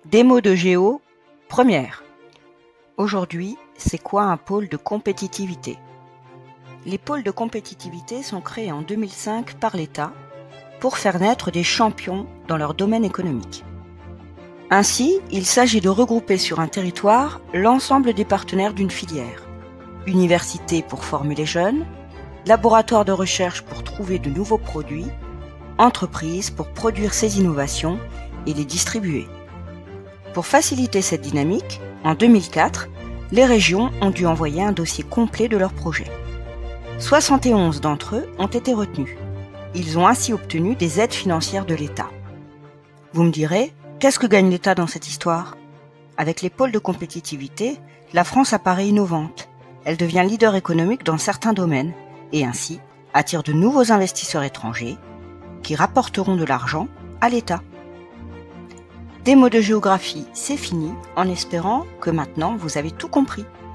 Démo de Géo, première. Aujourd'hui, c'est quoi un pôle de compétitivité? Les pôles de compétitivité sont créés en 2005 par l'État pour faire naître des champions dans leur domaine économique. Ainsi, il s'agit de regrouper sur un territoire l'ensemble des partenaires d'une filière. Universités pour former les jeunes, laboratoires de recherche pour trouver de nouveaux produits, entreprises pour produire ces innovations et les distribuer. Pour faciliter cette dynamique, en 2004, les régions ont dû envoyer un dossier complet de leurs projets. 71 d'entre eux ont été retenus. Ils ont ainsi obtenu des aides financières de l'État. Vous me direz, qu'est-ce que gagne l'État dans cette histoire? Avec les pôles de compétitivité, la France apparaît innovante. Elle devient leader économique dans certains domaines et ainsi attire de nouveaux investisseurs étrangers qui rapporteront de l'argent à l'État. Démo de géographie, c'est fini, en espérant que maintenant vous avez tout compris.